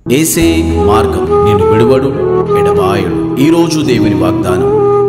యేసే మార్గం, నిన్ను విడువడు ఎడబాయడు. ఈరోజు దేవుని వాగ్దానం.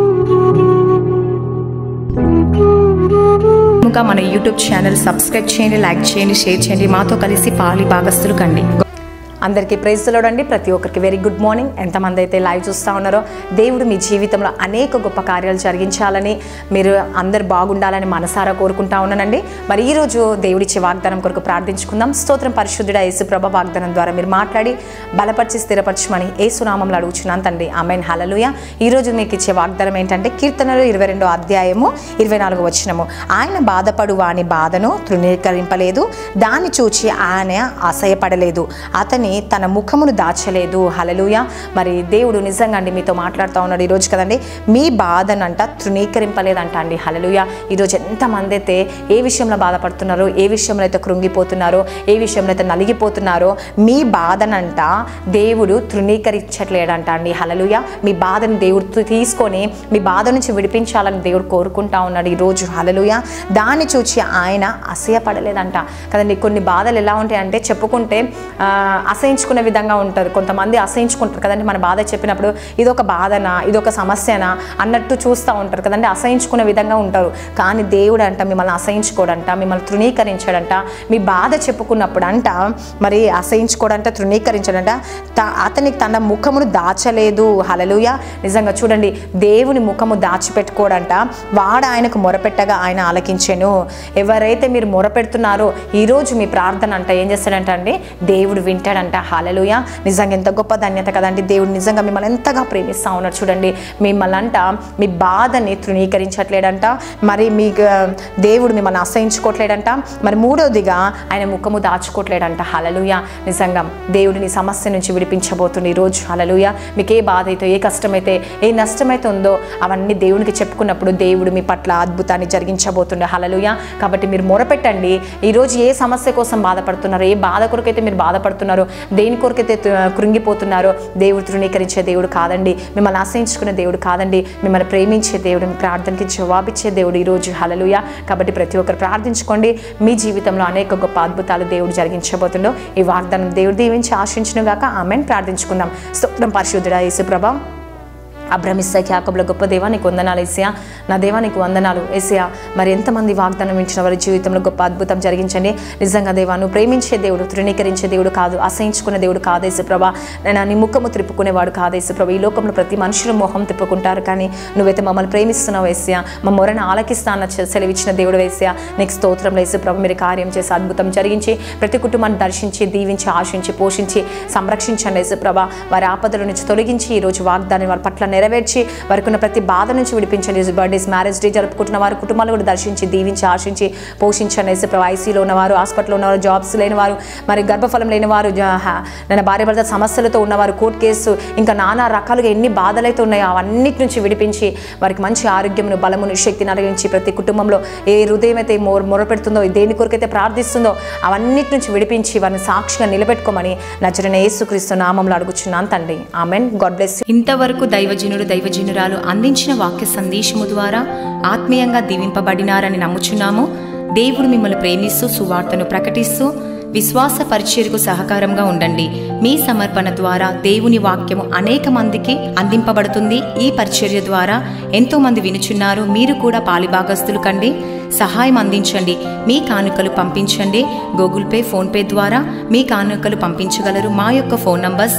మన యూట్యూబ్ ఛానల్ సబ్స్క్రైబ్ చేయండి, లైక్ చేయండి, షేర్ చేయండి. మాతో కలిసి పాలి భాగస్తులు కండి. అందరికీ ప్రైజ్ ది లార్డ్ అండి. ప్రతి ఒక్కరికి వెరీ గుడ్ మార్నింగ్. ఎంతమంది అయితే లైవ్ చూస్తూ ఉన్నారో, దేవుడు మీ జీవితంలో అనేక గొప్ప కార్యాలు జరిగించాలని, మీరు అందరు బాగుండాలని మనసారా కోరుకుంటా ఉన్నానండి. మరి ఈరోజు దేవుడిచ్చే వాగ్దానం కొరకు ప్రార్థించుకుందాం. స్తోత్రం పరిశుద్ధుడా యేసు ప్రభ, వాగ్దానం ద్వారా మీరు మాట్లాడి బలపరిచి స్థిరపరచమని యేసునామంలో అడుగుచున్నాను తండ్రి. ఆమేన్, హల్లెలూయా. ఈరోజు మీకు ఇచ్చే వాగ్దానం ఏంటంటే కీర్తనలు 22వ అధ్యాయము 24వ వచనము. ఆయన బాధపడు వాని బాధను తృణీకరింపలేదు, దాన్ని చూచి ఆయన అసహ్యపడలేదు, అతని తన ముఖమును దాచలేదు. హల్లెలూయా. మరి దేవుడు నిజంగా అండి మీతో మాట్లాడుతూ ఉన్నాడు ఈరోజు కదండి. మీ బాధనంట తృణీకరింపలేదంట అండి. హల్లెలూయా. ఈరోజు ఎంతమంది అయితే ఏ విషయంలో బాధపడుతున్నారో, ఏ విషయంలో అయితే కృంగిపోతున్నారో, ఏ విషయంలో అయితే నలిగిపోతున్నారో, మీ బాధనంట దేవుడు తృణీకరించట్లేడంట అండి. హల్లెలూయా. మీ బాధను దేవుడు తీసుకొని మీ బాధ నుంచి విడిపించాలని దేవుడు కోరుకుంటా ఉన్నాడు ఈరోజు. హల్లెలూయా. దాన్ని చూచి ఆయన అసహ్యపడలేదంట కదండి. కొన్ని బాధలు ఎలా ఉంటాయంటే చెప్పుకుంటే అసహించుకునే విధంగా ఉంటారు. కొంతమంది అసహించుకుంటారు కదండి. మన బాధ చెప్పినప్పుడు ఇదొక బాధనా, ఇదొక సమస్యనా అన్నట్టు చూస్తూ ఉంటారు కదండి. అసహించుకునే విధంగా ఉంటారు. కానీ దేవుడు అంట మిమ్మల్ని అసహించుకోడంట, మిమ్మల్ని తృణీకరించాడంట. మీ బాధ చెప్పుకున్నప్పుడు అంట మరి అసహించుకోడంట, తృణీకరించాడంట. అతనికి తన ముఖమును దాచలేదు. హల్లెలూయా. నిజంగా చూడండి, దేవుని ముఖము దాచిపెట్టుకోడంట. వాడు ఆయనకు మొరపెట్టగా ఆయన ఆలకించెను. ఎవరైతే మీరు మొరపెడుతున్నారో ఈరోజు మీ ప్రార్థన అంట ఏం చేస్తాడంట అండి, దేవుడు వింటాడంట. హల్లెలూయా. నిజంగా ఎంత గొప్ప ధన్యత కదండి. దేవుడు నిజంగా మిమ్మల్ని ఎంతగా ప్రేమిస్తూ ఉన్నాడు చూడండి. మిమ్మల్ని అంట మీ బాధని తృణీకరించట్లేడంట. మరి మీ దేవుడు మిమ్మల్ని అసహించుకోవట్లేడంట. మరి మూడవదిగా ఆయన ముఖము దాచుకోవట్లేడంట. హల్లెలూయా. నిజంగా దేవుడిని సమస్య నుంచి విడిపించబోతుంది ఈరోజు. హల్లెలూయా. మీకు ఏ బాధ అయితే, ఏ కష్టమైతే, ఏ నష్టమైతే ఉందో అవన్నీ దేవునికి చెప్పుకున్నప్పుడు దేవుడు మీ పట్ల అద్భుతాన్ని జరిగించబోతుండే. హల్లెలూయా. కాబట్టి మీరు మొరపెట్టండి. ఈరోజు ఏ సమస్య కోసం బాధపడుతున్నారో, ఏ బాధ కొరకైతే మీరు బాధపడుతున్నారో, దేని కొరకైతే కృంగిపోతున్నారో, దేవుడు తృణీకరించే దేవుడు కాదండి. మిమ్మల్ని ఆశ్రయించుకునే దేవుడు కాదండి. మిమ్మల్ని ప్రేమించే దేవుడు, మీ ప్రార్థనకి జవాబిచ్చే దేవుడు ఈరోజు. హల్లెలూయా. కాబట్టి ప్రతి ఒక్కరు ప్రార్థించుకోండి. మీ జీవితంలో అనేక గొప్ప అద్భుతాలు దేవుడు జరిగించబోతుండో ఈ వాగ్దానం దేవుడు దీవించి ఆశించును గాక. ఆమేన్. ప్రార్థించుకుందాం. స్తోత్రం పరిశుద్ధుడా యేసు ప్రభా, అబ్రహాము ఇస్సాకు యాకోబుల గొప్ప దేవా నీకు వందనాలు యేసయ్యా. నా దేవా నీకు వందనాలు యేసయ్యా. మరి ఎంతమంది వాగ్దానం ఇచ్చిన వారి జీవితంలో గొప్ప అద్భుతం జరిగించండి. నిజంగా దేవా నువ్వు ప్రేమించే దేవుడు, తృణీకరించే దేవుడు కాదు, అసహించుకునే దేవుడు కాదు యేసు ప్రభా. నేను నీ ముఖము త్రిప్పుకునేవాడు కాదు యేసు ప్రభా. ఈ లోకంలో ప్రతి మనుషులు మొహం తిప్పుకుంటారు, కానీ నువ్వైతే మమ్మల్ని ప్రేమిస్తున్నావు యేసయ్యా. మా మొరను ఆలకిస్తాన సెలవిచ్చిన దేవుడు యేసయ్యా. నీకు స్తోత్రం యేసు ప్రభా. మీరు కార్యం చేసి అద్భుతం జరిగించి ప్రతి కుటుంబాన్ని దర్శించి, దీవించి, ఆశించి, పోషించి, సంరక్షించండి యేసు ప్రభా. వారి ఆపదల నుంచి తొలగించి ఈరోజు వాగ్దానం వారి పట్ల నెరవేర్చి వారికి ఉన్న ప్రతి బాధ నుంచి విడిపించండి. బర్త్డేస్, మ్యారేజ్ డే జరుపుకుంటున్న వారి కుటుంబాలు కూడా దర్శించి, దీవించి, ఆశించి, పోషించండి యేసు ప్రభా. ఐసీలో ఉన్నవారు, హాస్పిటల్లో ఉన్నవారు, జాబ్స్ లేని వారు, మరి గర్భఫలం లేని వారు, నేను భార్య భర్త సమస్యలతో ఉన్నవారు, కోర్టు కేసు, ఇంకా నానా రకాలుగా ఎన్ని బాధలైతే ఉన్నాయో అవన్నిటి నుంచి విడిపించి వారికి మంచి ఆరోగ్యమును, బలమును, శక్తిని అనుగ్రహించి ప్రతి కుటుంబంలో ఏ హృదయం అయితే మొరపెడుతుందో, దేని కొరకైతే ప్రార్థిస్తుందో అవన్నిటి నుంచి విడిపించి వారిని సాక్షిగా నిలబెట్టుకోమని నజరేయుడైన యేసుక్రీస్తు నామములో అడుగుచున్నాను తండ్రి. ఆమేన్. God bless you. ఇంతవరకు దైవజనురాలు అందించిన వాక్య సందేశము ద్వారా ఆత్మీయంగా దీవింపబడినారని నమ్ముచున్నాము. దేవుడు మిమ్మల్ని ప్రేమిస్తూ సువార్తను ప్రకటిస్తూ విశ్వాస పరిచర్యకు సహకారంగా ఉండండి. మీ సమర్పణ ద్వారా దేవుని వాక్యము అనేక మందికి అందింపబడుతుంది. ఈ పరిచర్య ద్వారా ఎంతో మంది వినుచున్నారు. మీరు కూడా పాలిభాగస్తులు కండి. సహాయం అందించండి. మీ కానుకలు పంపించండి. గూగుల్ పే, ఫోన్ పే ద్వారా మీ కానుకలు పంపించగలరు. మా యొక్క ఫోన్ నంబర్స్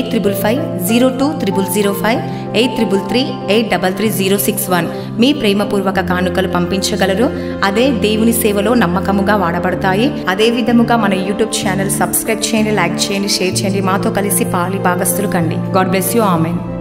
8555020005, 8333833061. మీ ప్రేమపూర్వక కానుకలు పంపించగలరు. అదే దేవుని సేవలో నమ్మకముగా వాడబడతాయి. అదే విధముగా మన యూట్యూబ్ ఛానల్ సబ్స్క్రైబ్ చేయండి, లైక్ చేయండి, షేర్ చేయండి. మాతో కలిసి పాలి భాగస్తులు కండి. God bless you. ఆమెన్.